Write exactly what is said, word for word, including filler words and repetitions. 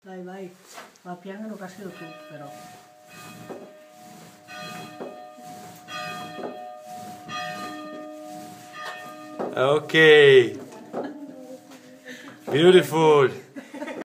Vai, vai, va piano che sei tu però. Okay. Beautiful.